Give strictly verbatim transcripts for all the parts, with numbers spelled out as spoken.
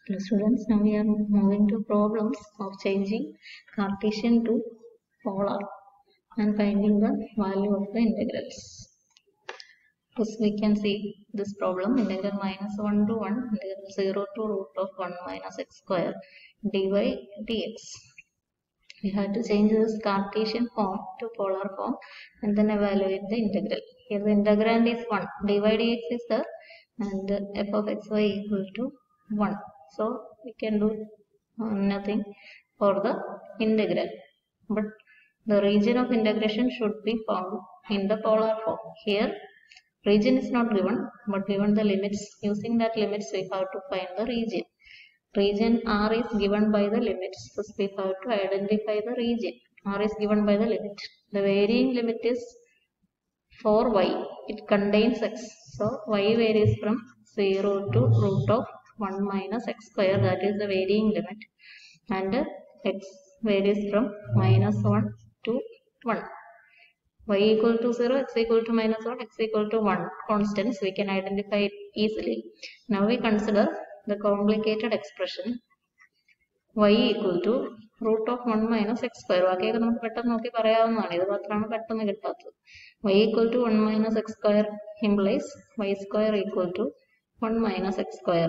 Hello students, now we are moving to problems of changing Cartesian to polar and finding the value of the integrals. First we can see this problem, integral minus one to one, integral zero to root of one minus x square dy dx. We have to change this Cartesian form to polar form and then evaluate the integral. Here the integrand is one, dy dx is there, and f of xy equal to one. So we can do uh, nothing for the integral, but the region of integration should be found in the polar form. Here region is not given, but given the limits. Using that limits we have to find the region. Region R is given by the limits, so we have to identify the region. R is given by the limit. The varying limit is for y. It contains x, so y varies from zero to root of one minus x square, that is the varying limit, and x varies from minus one to one. Y equal to zero, x equal to minus one, x equal to one constants, we can identify it easily. Now we consider the complicated expression y equal to root of one minus x square. y equal to one minus x square implies y square equal to one minus x square,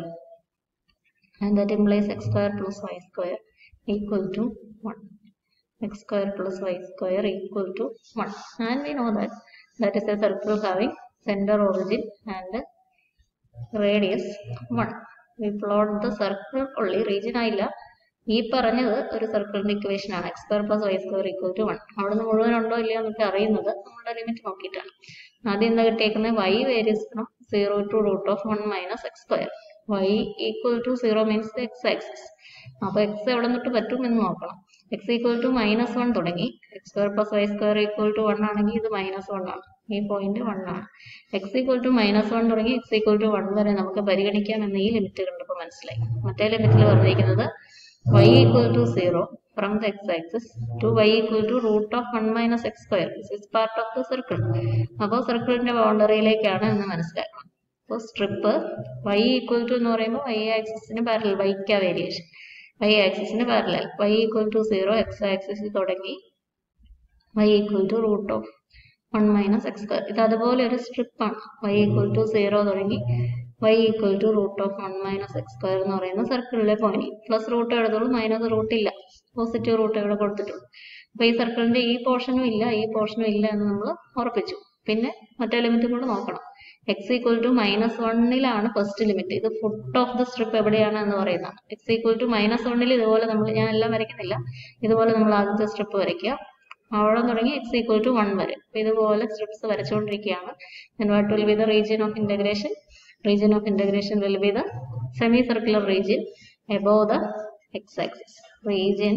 and that implies x square plus y square equal to one. X square plus y square equal to one, and we know that that is a circle having center, origin and radius one. We plot the circle only, region ayilla. ഈ പറഞ്ഞത് ഒരു സർക്കിളിന്റെ equation ആണ്, x square plus y square equal to one. അവിടെ നിന്ന് മുഴുവൻ ഉണ്ടോ ഇല്ലയോ എന്നൊക്കെ അറിയുന്നത് നമ്മുടെ ലിമിറ്റ് നോക്കിയിട്ടാണ്. ആദ്യം എന്താ കിട്ടിയേക്കുന്നത്, y varies from zero to root of one minus x square. Y equal to zero means x axis. അപ്പൊ എക്സ് എവിടെ നിന്നിട്ട് പറ്റും എന്ന് നോക്കണം. X equal to minus one തുടങ്ങി x square plus y square equal to one ആണെങ്കിൽ ഇത് minus one ആണ്, ഈ പോയിന്റ് വൺ ആണ്. X equal to minus one തുടങ്ങി എക്സ് ഈക്വൽ ടു വൺ വരെ നമുക്ക് പരിഗണിക്കാം എന്ന് ഈ ലിമിറ്റ് കണ്ടപ്പോൾ മനസ്സിലായി. മറ്റേ ലിമിറ്റിൽ പറഞ്ഞിരിക്കുന്നത് y equal to zero from the x-axis to y equal to root of one minus x square. This is part of the circle. അപ്പോൾ സർക്കിളിന്റെ ബൗണ്ടറിയിലേക്കാണ് എന്ന് മനസ്സിലാക്കണം. അപ്പോൾ സ്ട്രിപ്പ് y equal to എന്ന് പറയുമ്പോൾ y ആക്സിസിന് പാരലൽ, വൈക്കാ വേരിയേഷൻ, y ആക്സിസിന് parallel. y equal to zero, x ആക്സിസിൽ തുടങ്ങി y equal to root of one minus x square. ഇത് അതുപോലെ ഒരു സ്ട്രിപ്പാണ്. y equal to zero തുടങ്ങി y equal to root of one minus x square എന്ന് പറയുന്ന സർക്കിളിലെ പോയിന്റ്. പ്ലസ് റൂട്ട് എഴുതുള്ളൂ, മൈനസ് റൂട്ട് ഇല്ല, പോസിറ്റീവ് റൂട്ട് ഇവിടെ കൊടുത്തിട്ടുള്ളൂ. അപ്പൊ ഈ സർക്കിളിന്റെ ഈ പോർഷനും ഇല്ല, ഈ പോർഷനും ഇല്ല എന്ന് നമ്മൾ ഉറപ്പിച്ചു. പിന്നെ മറ്റേ ലിമിറ്റ് കൂടെ നോക്കണം. എക്സ് ഈക്വൽ ടു മൈനസ് വണ്ണിലാണ് ഫസ്റ്റ് ലിമിറ്റ്. ഇത് ഫുട്ട് ഓഫ് ദ സ്ട്രിപ്പ് എവിടെയാണ് എന്ന് പറയുന്നതാണ്. എക്സ് ഈക്വൽ ടു മൈനസ് വണ്ണിൽ ഇതുപോലെ നമ്മൾ, ഞാൻ എല്ലാം വരയ്ക്കുന്നില്ല, ഇതുപോലെ നമ്മൾ ആദ്യത്തെ സ്ട്രിപ്പ് വരയ്ക്കുക. അവിടെ തുടങ്ങി എക്സ് ഈക്വൽ ടു വൺ വരെ. അപ്പൊ ഇതുപോലെ സ്ട്രിപ്സ് വരച്ചുകൊണ്ടിരിക്കുകയാണ്. Then what will be the region of integration? Region of integration will be the semicircular region above the x-axis. Region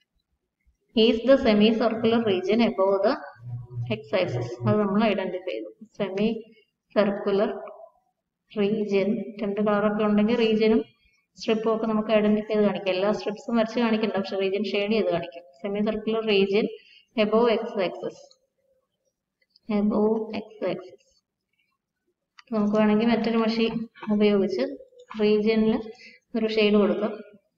is the semicircular region above the x-axis. അത് നമ്മൾ identify ചെയ്തു. സെമിസർക്കുലർ region, രണ്ട് കളറൊക്കെ ഉണ്ടെങ്കിൽ റീജിയനും സ്ട്രിപ്പും ഒക്കെ നമുക്ക് ഐഡന്റിഫൈ ചെയ്ത് കാണിക്കാം. എല്ലാ സ്ട്രിപ്സും വരച്ച് കാണിക്കണ്ട, പക്ഷെ റീജിയൻ ഷെയ്ഡ് ചെയ്ത് കാണിക്കാം. Semicircular region above x-axis. above x-axis. നമുക്ക് വേണമെങ്കിൽ മറ്റൊരു മഷി ഉപയോഗിച്ച് റീജിയനിൽ ഒരു ഷെയ്ഡ് കൊടുക്കാം.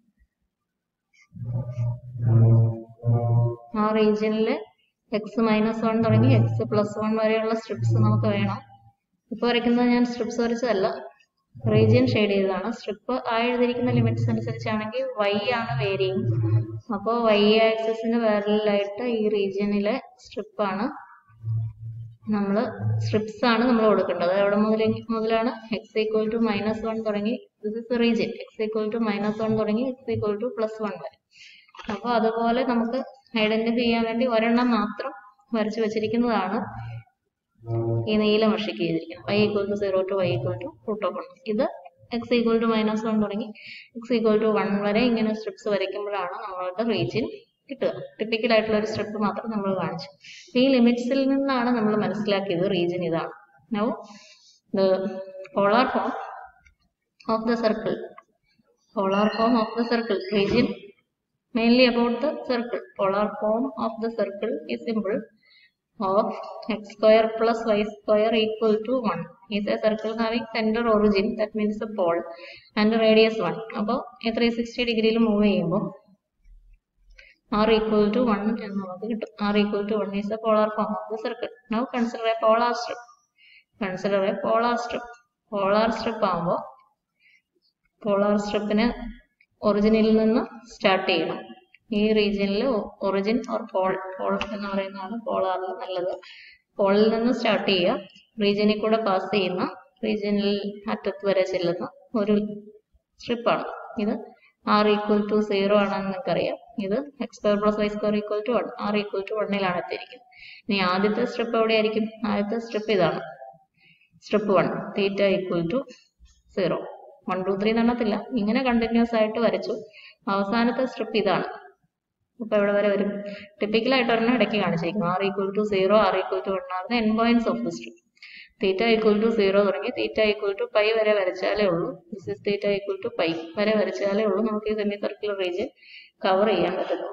ആ റീജിയനിൽ എക്സ് മൈനസ് വൺ തുടങ്ങി എക്സ് പ്ലസ് വൺ വരെയുള്ള സ്ട്രിപ്സ് നമുക്ക് വേണം. ഇപ്പൊ വരയ്ക്കുന്നത് ഞാൻ സ്ട്രിപ്സ് വരച്ചതല്ല, റീജിയൻ ഷെയ്ഡ് ചെയ്തതാണ്. സ്ട്രിപ്പ് ആ എഴുതിയിരിക്കുന്ന ലിമിറ്റ്സ് അനുസരിച്ചാണെങ്കിൽ വൈ ആണ് വേരിയിങ്. അപ്പോൾ വൈ ആക്സിസിന് പാരലലായിട്ട് ഈ റീജിയനിലെ സ്ട്രിപ്പാണ് നമ്മൾ സ്ട്രിപ്സ് ആണ് നമ്മൾ കൊടുക്കേണ്ടത്. എവിടെ മുതൽ മുതലാണ്, x equal to minus one തുടങ്ങി, this is region, x equal to minus one തുടങ്ങി x equal to plus one വരെ. അപ്പൊ അതുപോലെ നമുക്ക് ഐഡന്റിഫൈ ചെയ്യാൻ വേണ്ടി ഒരെണ്ണം മാത്രം വരച്ചു വെച്ചിരിക്കുന്നതാണ് ഈ നീല മഷിക്ക് ചെയ്തിരിക്കുന്നത്. Y equal to zero to y equal to root of one. ഇത് x equal to minus one തുടങ്ങി എക്സ് ഈക്വൽ ടു വൺ വരെ ഇങ്ങനെ സ്ട്രിപ്സ് വരയ്ക്കുമ്പോഴാണ് നമ്മളുടെ റീജിയൻ കിട്ടുക. ടിപ്പിക്കൽ ആയിട്ടുള്ള ഒരു സ്ട്രിപ്പ് മാത്രം നമ്മൾ കാണിച്ചു. ഈ ലിമിറ്റ്സിൽ നിന്നാണ് നമ്മൾ മനസ്സിലാക്കിയത് റീജിയൻ ഇതാണ്. Now the polar form of the circle, polar form of the circle, region mainly about the circle. Polar form of the circle is simple. of x square plus y square equal to one is a circle having center origin, that means the pole, and radius one. അപ്പോൾ three sixty ഡിഗ്രിയിൽ move ചെയ്യുമ്പോൾ r equal to one എന്ന് നമുക്ക് കിട്ടും. r equal to one is the polar form of the circle. Now consider a polar strip. Consider a polar strip. Polar strip ആകുമ്പോൾ polar stripന് ഒറിജിനിൽ നിന്ന് start ചെയ്യണം. ഈ റീജിയനിൽ ഒറിജിൻ ഓർ പോൾ പോൾ എന്ന് പറയുന്നതാണ് പോളാറിൽ നല്ലത്. പോളിൽ നിന്ന് സ്റ്റാർട്ട് ചെയ്യുക, റീജിയനിൽ കൂടെ പാസ് ചെയ്യുന്ന, റീജിയനിൽ അറ്റത്ത് വരെ ചെല്ലുന്ന ഒരു സ്ട്രിപ്പാണ് ഇത്. ആർ ഈക്വൽ ടു സീറോ ആണെന്ന് നിങ്ങൾക്കറിയാം. ഇത് x square plus y square equal to one, r equal to വണ്ണിലാണ് എത്തിയിരിക്കുന്നത്. ഇനി ആദ്യത്തെ സ്ട്രിപ്പ് എവിടെയായിരിക്കും? ആദ്യത്തെ സ്ട്രിപ്പ് ഇതാണ്, strip one, theta equal to zero. One two three നടത്തില്ല, ഇങ്ങനെ കണ്ടിന്യൂസ് ആയിട്ട് വരച്ചു. അവസാനത്തെ സ്ട്രിപ്പ് ഇതാണ്. അപ്പൊ എവിടെ വരെ വരും? ടിപ്പിക്കലായിട്ട് ഒരെണ്ണം ഇടയ്ക്ക് കാണിച്ചിരിക്കുന്നു. R equal to zero, r equal to one ആണ് end points of the strip. Theta equal to zero തുടങ്ങി തീറ്റ ഈക്വൽ ടു പൈ വരെ വരച്ചാലേ ഉള്ളൂ. This is theta equal to pi വരെ വരച്ചാലേ ഉള്ളൂ നമുക്ക് ഈ സെമി സർക്കുലർ റീജിയൻ കവർ ചെയ്യാൻ പറ്റുള്ളൂ.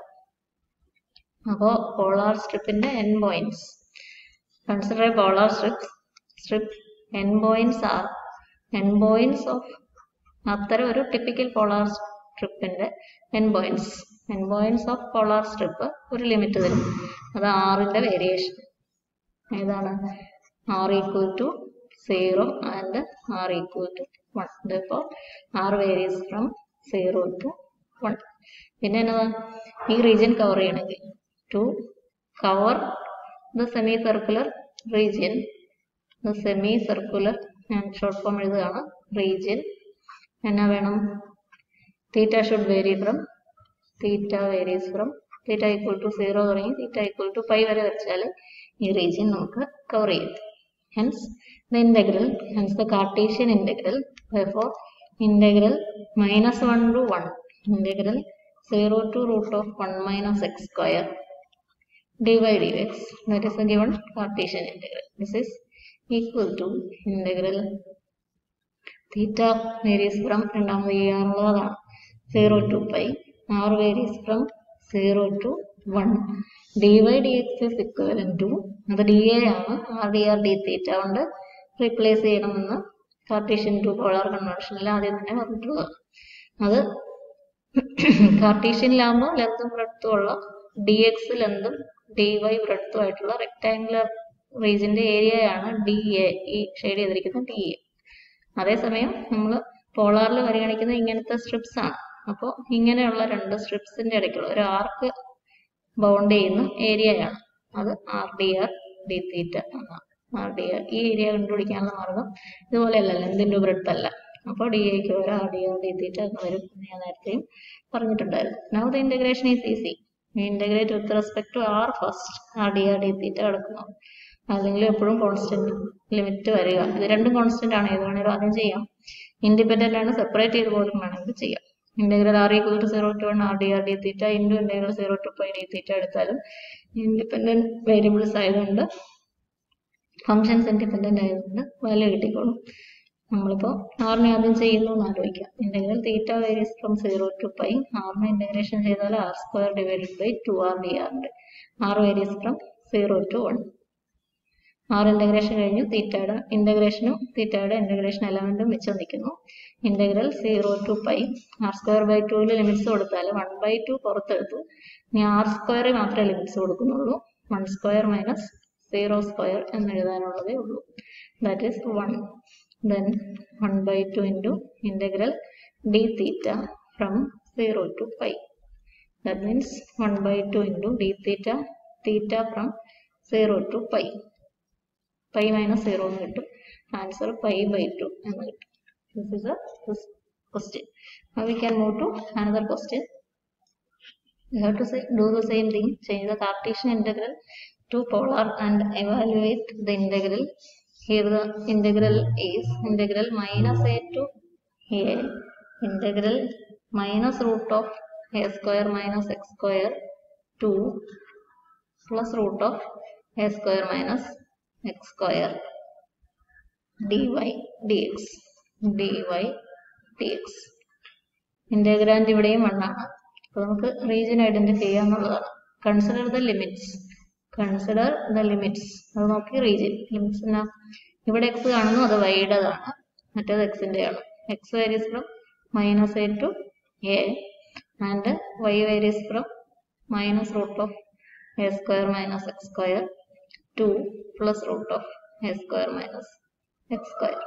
അപ്പോൾ പോളാർ സ്ട്രിപ്പിന്റെ end points. Consider a polar strip. Strip end points are end points of അത്തരം ഒരു ടിപ്പിക്കൽ പോളാർ സ്ട്രിപ്പിന്റെ end points. End points of polar strip ഒരു ലിമിറ്റ് തരും. അത് ആറിന്റെ വേരിയേഷൻ ഏതാണ്? R equal to zero and r equal to one. ഇതിപ്പോൾ r varies from zero to one. പിന്നെ എന്നതാ? ഈ റീജിയൻ കവർ ചെയ്യണമെങ്കിൽ to cover the semi circular region, the semi circular, ഞാൻ ഷോർട്ട് ഫോം എഴുതുകയാണ്, റീജിയൻ എന്നാ വേണം? Theta should vary from theta varies from theta equal to zero തുടങ്ങി theta equal to pi വരെ വരച്ചാൽ ഈ റീജിയൻ നമുക്ക് കവർ ചെയ്യും. Hence the integral, hence the Cartesian integral, therefore integral minus one to one, integral zero to root of one minus x square dy dx, that is the given Cartesian integral. This is equal to integral theta varies from രണ്ടാമത് ഈ ആറുള്ളതാണ് zero to pi, r varies from zero to one. dy dx is equivalent to, അത് dA ആണ്, r dr d theta കൊണ്ട് replace ചെയ്യണമെന്ന് Cartesian to polar കൺവെൻഷനിൽ ആദ്യം തന്നെ പറഞ്ഞിട്ടുള്ളത്. അത് കാർട്ടീഷ്യനിലാകുമ്പോൾ ലെങ്തും ബ്രെഡ്ത്തും ഉള്ള ഡി എക്സ് ലെങ്തും ഡി വൈ ബ്രെഡ്ത്തും ആയിട്ടുള്ള റെക്ടാങ്കുലർ റീജിയന്റെ ഏരിയയാണ് ഡി എ, ഈ ഷെയ്ഡ് ചെയ്തിരിക്കുന്ന ഡി എ. അതേസമയം നമ്മൾ പോളാറിൽ പരിഗണിക്കുന്ന ഇങ്ങനത്തെ സ്ട്രിപ്സ് ആണ്. അപ്പോൾ ഇങ്ങനെയുള്ള രണ്ട് സ്ട്രിപ്സിന്റെ ഇടയ്ക്കുള്ള ഒരു ആർക്ക് ബൗണ്ട് ചെയ്യുന്ന ഏരിയയാണ് അത് r d r d theta എന്നാണ്. ആർ ഡി ആർ ഈ ഏരിയ കണ്ടുപിടിക്കാനുള്ള മാർഗം ഇതുപോലെയല്ല, ലെന്തിന്റെ ബ്രെഡ്ത്ത് അല്ല. അപ്പോൾ ഡി എക്ക് ഒരു r d r d theta എന്ന് വരും, ഞാൻ നേരത്തെയും പറഞ്ഞിട്ടുണ്ടായിരുന്നു. Now the integration is easy. Integrate with respect to r first, r d r d theta കിടക്കുന്നു. അല്ലെങ്കിൽ എപ്പോഴും കോൺസ്റ്റന്റ് ലിമിറ്റ് വരിക. ഇത് രണ്ടും കോൺസ്റ്റന്റ് ആണ്, ഏത് വേണേലും ആദ്യം ചെയ്യാം. ഇൻഡിപെൻഡന്റ് ആണ്, സെപ്പറേറ്റ് ചെയ്ത് പോലും വേണമെങ്കിൽ ചെയ്യാം. Integral r equal to zero to one r d r d theta into integral zero to pi d theta എടുത്താലും ഇൻഡിപെൻഡന്റ് വേരിയബിൾസ് ആയതുകൊണ്ട്, ഫംഗ്ഷൻസ് ഇൻഡിപെൻഡന്റ് ആയതുകൊണ്ട് വാല്യൂ കിട്ടിക്കോളും. നമ്മളിപ്പോൾ ആറിനെ ആദ്യം ചെയ്യുന്നു എന്ന് ആലോചിക്കാം. Integral theta varies from zero to pi, ആറിനെ ഇന്റഗ്രേഷൻ ചെയ്താൽ r square divided by two r d ആറിന്റെ, r varies from zero to one. R integration കഴിഞ്ഞു, തീറ്റയുടെ ഇന്റഗ്രേഷനും തീറ്റയുടെ ഇന്റഗ്രേഷൻ എലമെന്റും വെച്ച് നിൽക്കുന്നു. Integral zero to pi, r square by ടുവിൽ ലിമിറ്റ്സ് കൊടുത്താൽ വൺ ബൈ ടു പുറത്തെടുത്തു. ഇനി ആർ സ്ക്വയർ മാത്രമേ ലിമിറ്റ്സ് കൊടുക്കുന്നുള്ളൂ. One square minus zero square എന്ന് എഴുതാനുള്ളതേ ഉള്ളൂ. That is one. Then one by two into integral d theta from zero to pi. That means one by two into d theta, theta from zero to pi. Pi minus zero എന്ന് കിട്ടും. Answer pi by two എന്ന് കിട്ടും. This is a this question. Now we can move to another question. We have to say, do the same thing. Change the Cartesian integral to polar and evaluate the integral. Here the integral is integral minus a to a, integral minus root of a square minus x square to plus root of a square minus x square dy dx, dy dx. Integrand ഇവിടെയും one ആണ്. അപ്പോൾ നമുക്ക് region identify ചെയ്യാന്നുള്ളതാണ്. Consider the limits, consider the limits. അത് നോക്കി region limits എന്നാ ഇവിടെ X കാണുന്നു, അത് വൈയുടേതാണ്, മറ്റേത് എക്സിന്റെ ആണ്. X varies from minus a to a and y varies from minus root of a square minus x square to plus root of a square minus x square.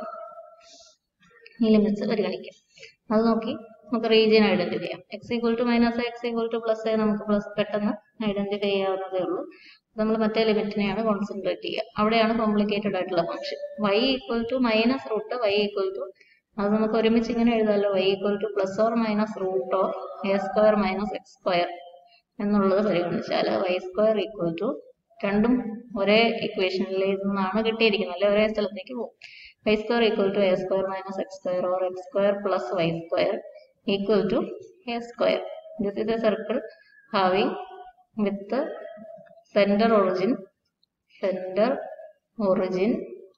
ഈ limits പരിഗണിക്കാം. അത് നോക്കി നമുക്ക് റീജിയൻ ഐഡന്റിഫൈ ചെയ്യാം. X equal to minus a, x equal to plus a നമുക്ക് plus പെട്ടെന്ന് identify ചെയ്യാവുന്നതേ ഉള്ളൂ. നമ്മൾ മറ്റേ ലിമിറ്റിനെയാണ് കോൺസെൻട്രേറ്റ് ചെയ്യുക. അവിടെയാണ് കോംപ്ലിക്കേറ്റഡ് ആയിട്ടുള്ള function. Y equal to minus root y equal to, അത് നമുക്ക് ഒരുമിച്ച് ഇങ്ങനെ എഴുതാമല്ലോ, y equal to plus or minus root of a square minus x square എന്നുള്ളത് പരിഗണിച്ചാൽ വൈ സ്ക്വയർ ഈക്വൽ ടു, രണ്ടും ഒരേ ഇക്വേഷനിൽ നിന്നാണ് കിട്ടിയിരിക്കുന്നത്, അല്ലെ ഒരേ സ്ഥലത്തേക്ക് പോകും. Y square equal to a square minus x square or x square plus y square equal to a square. This is a circle having with center origin center origin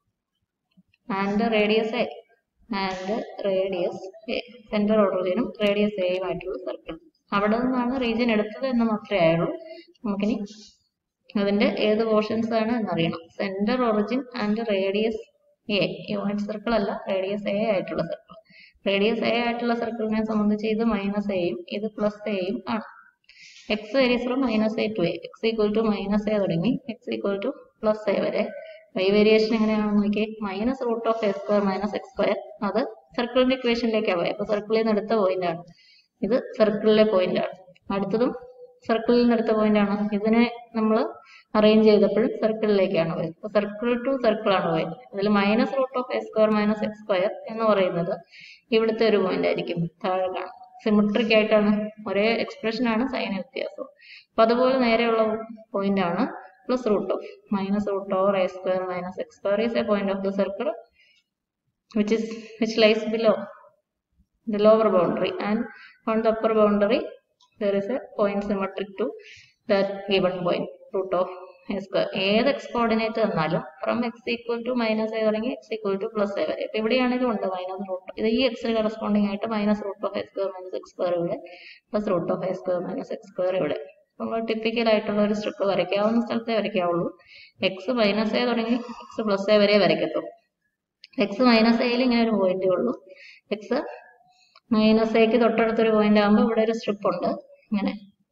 and radius a and radius a. center origin ഉം radius a യും ആയിട്ടുള്ള circle. അവിടെ നിന്നാണ് region എടുത്തത് എന്ന് മാത്രമേ ആയുള്ളൂ. നമുക്കിനി അതിന്റെ ഏത് പോർഷൻസ് ആണ് എന്നറിയണം. Centre origin and radius a, unit circle അല്ല, റേഡിയസ് എ ആയിട്ടുള്ള സർക്കിൾ. റേഡിയസ് എ ആയിട്ടുള്ള സർക്കിളിനെ സംബന്ധിച്ച് ഇത് മൈനസ് എയും ഇത് പ്ലസ് എയും ആണ്. x varies from minus a to a, x equal to minus a തുടങ്ങി x equal to plus a വരെ. y വേരിയേഷൻ എങ്ങനെയാണെന്ന് നോക്കിയേ, minus root of a square minus x square, അത് സർക്കിളിന്റെ ഇക്വേഷനിലേക്കാണ് പോയത്. അപ്പൊ സർക്കിളിൽ നിന്ന് എടുത്ത പോയിന്റ് ആണ് ഇത്, സർക്കിളിലെ പോയിന്റ് ആണ്. അടുത്തതും സർക്കിളിൽ നിന്ന് എടുത്ത പോയിന്റ് ആണ്. ഇതിനെ നമ്മൾ അറേഞ്ച് ചെയ്തപ്പോഴും സർക്കിളിലേക്കാണ് പോയത്. അപ്പൊ സർക്കിൾ ടു സർക്കിൾ ആണ് പോയത്. അതിൽ minus root of a square minus x square എന്ന് പറയുന്നത് ഇവിടുത്തെ ഒരു പോയിന്റ് ആയിരിക്കും, താഴെ കാണാം. സിമെട്രിക് ആയിട്ടാണ്, ഒരേ എക്സ്പ്രഷൻ ആണ്, സൈൻ വ്യത്യാസം. അപ്പൊ അതുപോലെ നേരെയുള്ള പോയിന്റ് ആണ് plus root of minus root over a square minus x square is a point of the circle which is which lies below the lower boundary, and on the upper boundary there is a point symmetric to that given point root of a square. ഏത് x coordinate തന്നാലും from x equal to minus a തുടങ്ങി x equal to plus a വരെ. ഇപ്പൊ ഇവിടെയാണെങ്കിലും ഉണ്ട് minus root, ഇത് ഈ എക്സിന് corresponding ആയിട്ട് minus root of a square minus x square ഇവിടെ, plus root of a square minus x square ഇവിടെ. നമ്മൾ ടിപ്പിക്കൽ ആയിട്ടുള്ള ഒരു സ്ട്രിപ്പ് വരയ്ക്കാവുന്ന സ്ഥലത്തേ വരയ്ക്കാവുള്ളൂ. എക്സ് മൈനസ് എ തുടങ്ങി എക്സ് പ്ലസ് എ വരെ വരയ്ക്കത്തുള്ളൂ. എക്സ് മൈനസ് എയിൽ ഇങ്ങനെ ഒരു പോയിന്റേ ഉള്ളൂ. എക്സ് മൈനസ് എക്ക് തൊട്ടടുത്തൊരു പോയിന്റ് ആകുമ്പോൾ ഇവിടെ ഒരു സ്ട്രിപ്പ് ഉണ്ട് ഇങ്ങനെ,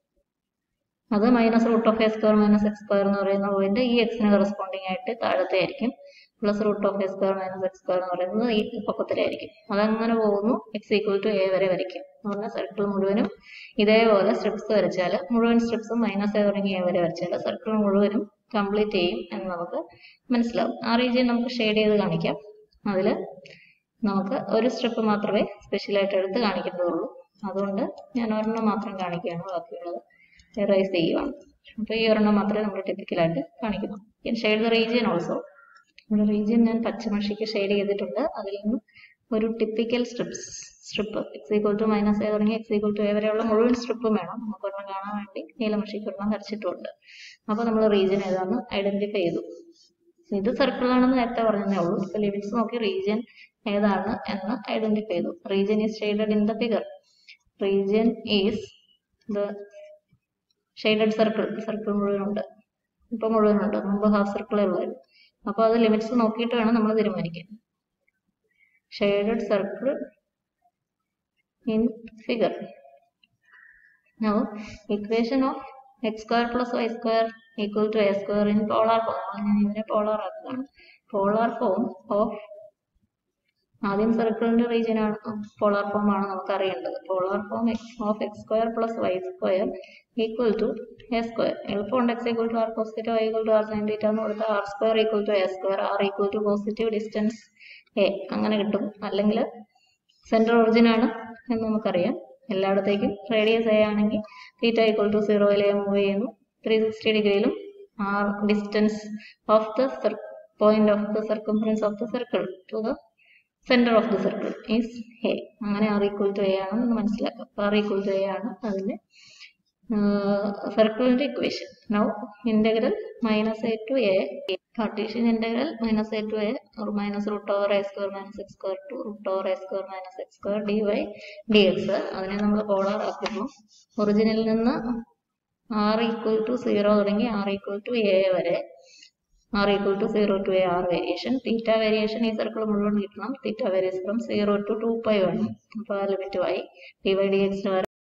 അത് minus root of a square minus x square എന്ന് പറയുന്ന പോയിന്റ് ഈ എക്സിന് കറസ്പോണ്ടിങ് ആയിട്ട് താഴത്തെ ആയിരിക്കും. Plus root of a square minus x square എന്ന് പറയുന്നത് ഈ പൊക്കത്തിലായിരിക്കും. അതങ്ങനെ പോകുന്നു, എക്സ് ഈക്വൽ ടു എ വരെ വരയ്ക്കും. എന്ന് പറഞ്ഞാൽ സർക്കിൾ മുഴുവനും ഇതേപോലെ സ്ട്രിപ്സ് വരച്ചാൽ, മുഴുവൻ സ്ട്രിപ്സും മൈനസ് എ തുടങ്ങി എ വരെ വരച്ചാൽ സർക്കിൾ മുഴുവനും കംപ്ലീറ്റ് ചെയ്യും എന്ന് നമുക്ക് മനസ്സിലാവും. ആ റീജിയൻ നമുക്ക് ഷെയ്ഡ് ചെയ്ത് കാണിക്കാം. അതിൽ നമുക്ക് ഒരു സ്ട്രിപ്പ് മാത്രമേ സ്പെഷ്യലായിട്ട് എടുത്ത് കാണിക്കുന്നതുള്ളൂ. അതുകൊണ്ട് ഞാൻ ഒരെണ്ണം മാത്രം കാണിക്കുകയാണ്, ബാക്കിയുള്ളത് എറൈസ് ചെയ്യുവാണ്. അപ്പൊ ഈ ഒരെണ്ണം മാത്രമേ നമ്മൾ ടിപ്പിക്കലായിട്ട് കാണിക്കുന്നു. Shade the region also. ഇവിടെ റീജിയൻ ഞാൻ പച്ചമഷിക്ക് ഷെയ്ഡ് ചെയ്തിട്ടുണ്ട്. അതിൽ നിന്ന് ഒരു typical strips strip x equal to minus a തുടങ്ങി എക്സ് ഈക്വൽ ടു എ വരെയുള്ള മുഴുവൻ സ്ട്രിപ്പും വേണം. നമുക്ക് ഒരെണ്ണം കാണാൻ വേണ്ടി നീലമഷിക്ക് ഒരെണ്ണം വരച്ചിട്ടുണ്ട്. അപ്പൊ നമ്മൾ റീജിയൻ ഏതാണെന്ന് ഐഡന്റിഫൈ ചെയ്തു. ഇത് സർക്കിൾ ആണെന്ന് നേരത്തെ പറഞ്ഞതേ ഉള്ളൂ. ഇപ്പൊ ലിമിറ്റ്സ് നോക്കി റീജിയൻ ഏതാണ് എന്ന് ഐഡന്റിഫൈ ചെയ്തു. Region is shaded in the figure. Region is the shaded circle. Circle മുഴുവനുണ്ട്, ഇപ്പൊ മുഴുവനുണ്ട്, മുമ്പ് ഹാഫ് സർക്കിളേ ഉള്ളായിരുന്നു. അപ്പൊ അത് ലിമിറ്റ്സ് നോക്കിയിട്ട് വേണം നമ്മൾ തീരുമാനിക്കാൻ. Shaded circle in figure. Now equation of x square plus y square equal to a square in polar form. ഞാൻ ഇതിനെ പോളാർ ആക്കുകയാണ്. പോളാർ ഫോം ഓഫ്, ആദ്യം സർക്കിളിന്റെ റീജിയൻ ആണ്, പോളാർ ഫോം ആണ് നമുക്ക് അറിയേണ്ടത്. Polar form of x square plus y square equal to a square. എളുപ്പമുണ്ട്. X equal to r cos theta, y equal to r sine theta എന്ന് കൊടുത്താൽ r square equal to a square, r equal to positive distance a അങ്ങനെ കിട്ടും. അല്ലെങ്കിൽ centre origin ആണ് എന്ന് നമുക്കറിയാം. എല്ലായിടത്തേക്കും radius a ആണെങ്കിൽ തീറ്റ ഈക്വൽ ടു സീറോയിലെ മൂവ് ചെയ്യുന്നു. ത്രീ സിക്സ്റ്റി ഡിഗ്രിയിലും r distance of the point of the circumference of the circle to the centre of the circle is a. അങ്ങനെ ആർ ഈക്വൽ ടു എ ആണെന്ന് മനസ്സിലാക്കാം. R equal to a ആണ് അതിന്റെ സർക്കിളിന്റെ equation. Now integral minus a to a, cartesian integral minus a to a minus root over a square minus x square to root over a square minus x square d y d x. അതിനെ നമ്മൾ polar ആക്കുന്നു. ഒറിജിനിൽ നിന്ന് r equal to zero തുടങ്ങി r equal to a വരെ r equal to zero to a r variation. Theta variation ഈ circle മുഴുവൻ കിട്ടണം. Theta varies from zero to two pi വേണം. അപ്പോൾ ആ ലിമിറ്റ് y dy dx